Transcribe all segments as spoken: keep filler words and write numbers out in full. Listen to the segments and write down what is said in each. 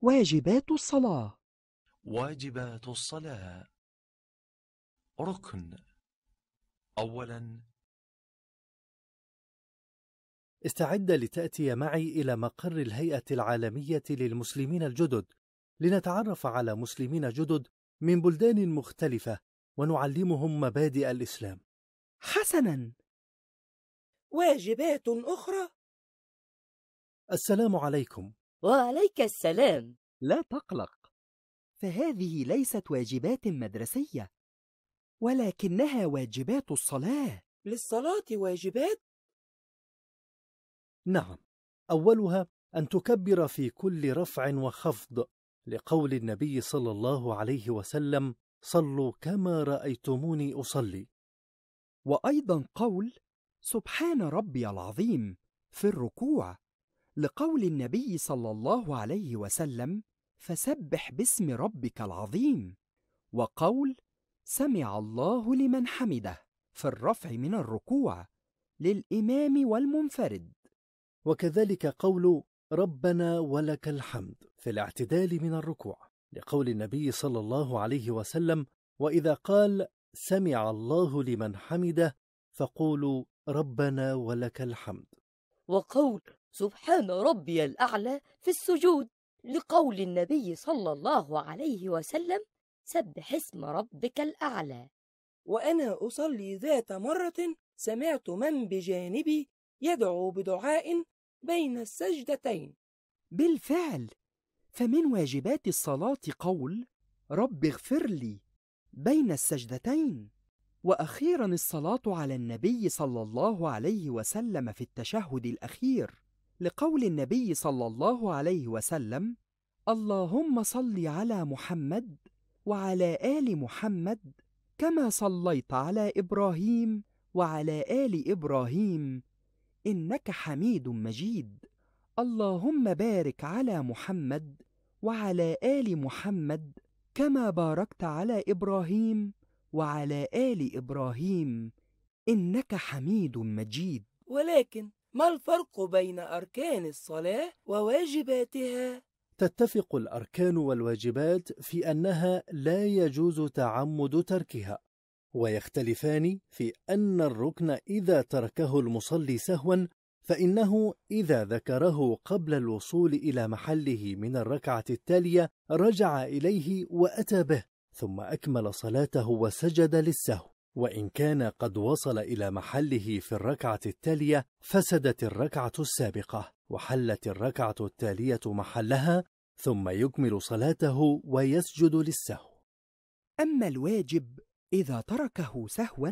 واجبات الصلاة. واجبات الصلاة. ركن. أولا، استعد لتأتي معي إلى مقر الهيئة العالمية للمسلمين الجدد لنتعرف على مسلمين جدد من بلدان مختلفة ونعلمهم مبادئ الإسلام. حسناً. واجبات أخرى. السلام عليكم. وعليك السلام. لا تقلق، فهذه ليست واجبات مدرسية، ولكنها واجبات الصلاة. للصلاة واجبات؟ نعم، أولها أن تكبر في كل رفع وخفض، لقول النبي صلى الله عليه وسلم: صلوا كما رأيتموني أصلي. وأيضا قول سبحان ربي العظيم في الركوع، لقول النبي صلى الله عليه وسلم: فسبح باسم ربك العظيم. وقول سمع الله لمن حمده في الرفع من الركوع للإمام والمنفرد. وكذلك قول ربنا ولك الحمد في الاعتدال من الركوع، لقول النبي صلى الله عليه وسلم: وإذا قال سمع الله لمن حمده فقولوا ربنا ولك الحمد. وقول سبحان ربي الأعلى في السجود، لقول النبي صلى الله عليه وسلم: سبح اسم ربك الأعلى. وأنا أصلي ذات مرة سمعت من بجانبي يدعو بدعاء بين السجدتين. بالفعل، فمن واجبات الصلاة قول رب اغفر لي بين السجدتين. وأخيرا الصلاة على النبي صلى الله عليه وسلم في التشهد الأخير، لقول النبي صلى الله عليه وسلم: اللهم صل على محمد وعلى آل محمد كما صليت على إبراهيم وعلى آل إبراهيم إنك حميد مجيد. اللهم بارك على محمد وعلى آل محمد كما باركت على إبراهيم وعلى آل إبراهيم إنك حميد مجيد. ولكن ما الفرق بين أركان الصلاة وواجباتها؟ تتفق الأركان والواجبات في أنها لا يجوز تعمد تركها، ويختلفان في أن الركن إذا تركه المصلي سهوا فإنه إذا ذكره قبل الوصول إلى محله من الركعة التالية رجع إليه وأتى به ثم أكمل صلاته وسجد للسهو، وإن كان قد وصل إلى محله في الركعة التالية فسدت الركعة السابقة وحلت الركعة التالية محلها، ثم يكمل صلاته ويسجد للسهو. أما الواجب إذا تركه سهوا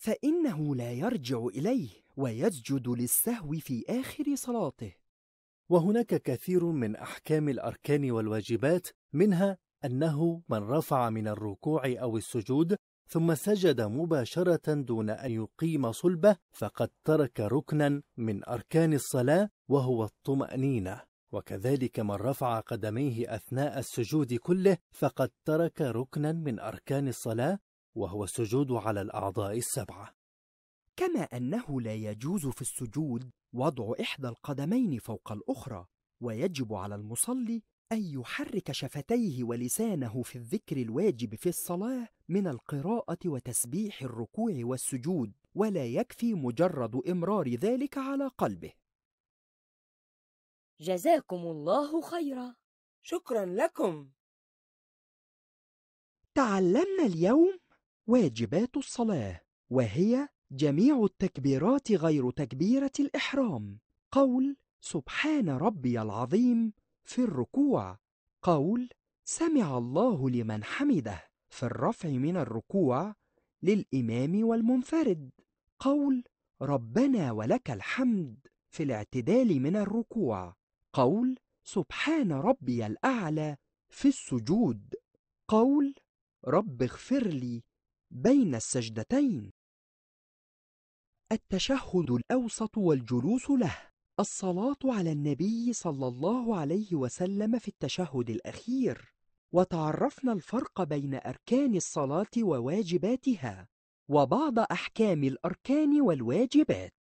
فإنه لا يرجع إليه ويسجد للسهو في آخر صلاته. وهناك كثير من أحكام الأركان والواجبات، منها أنه من رفع من الركوع أو السجود ثم سجد مباشرة دون أن يقيم صلبه فقد ترك ركنا من أركان الصلاة وهو الطمأنينة، وكذلك من رفع قدميه أثناء السجود كله فقد ترك ركنا من أركان الصلاة وهو السجود على الأعضاء السبعة. كما أنه لا يجوز في السجود وضع إحدى القدمين فوق الأخرى، ويجب على المصلي أن يحرك شفتيه ولسانه في الذكر الواجب في الصلاة من القراءة وتسبيح الركوع والسجود، ولا يكفي مجرد إمرار ذلك على قلبه. جزاكم الله خيرا. شكرا لكم. تعلمنا اليوم واجبات الصلاة، وهي جميع التكبيرات غير تكبيرة الإحرام. قول سبحان ربي العظيم في الركوع، قول سمع الله لمن حمده في الرفع من الركوع للإمام والمنفرد، قول ربنا ولك الحمد في الاعتدال من الركوع، قول سبحان ربي الأعلى في السجود، قول رب اغفر لي بين السجدتين. التشهد الأوسط والجلوس له، الصلاة على النبي صلى الله عليه وسلم في التشهد الأخير. وتعرفنا الفرق بين أركان الصلاة وواجباتها، وبعض أحكام الأركان والواجبات.